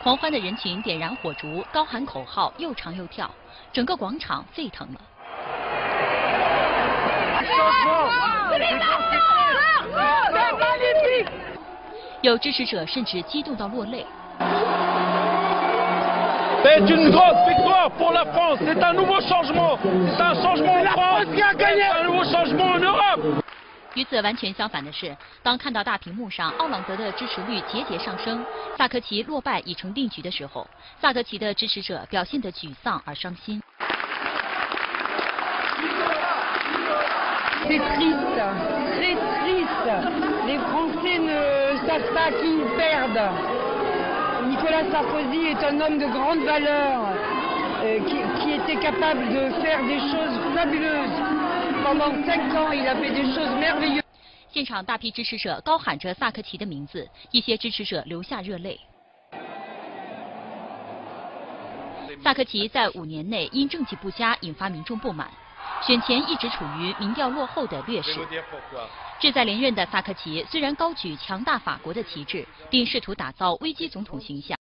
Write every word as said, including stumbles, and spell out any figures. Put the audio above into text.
狂欢的人群点燃火烛，高喊口号，又唱又跳，整个广场沸腾了。有支持者甚至激动到落泪。 C'est une grosse victoire pour la France. C'est un nouveau changement. C'est un changement en France. C'est un nouveau changement en Europe. 与此完全相反的是，当看到大屏幕上奥朗德的支持率节节上升，萨科齐落败已成定局的时候，萨科齐的支持者表现得沮丧而伤心。 C'est triste, très triste. Les Français ne savent pas qui ils perdent. Nicolas Sarkozy est un homme de grande valeur, euh, qui, qui était capable de faire des choses fabuleuses. Pendant cinq ans, il a fait des choses merveilleuses. 现场大批支持者高喊着萨科齐的名字，一些支持者流下热泪。萨科齐在五年内因政绩不佳引发民众不满，选前一直处于民调落后的劣势。志在连任的萨科齐虽然高举强大法国的旗帜，并试图打造危机总统形象。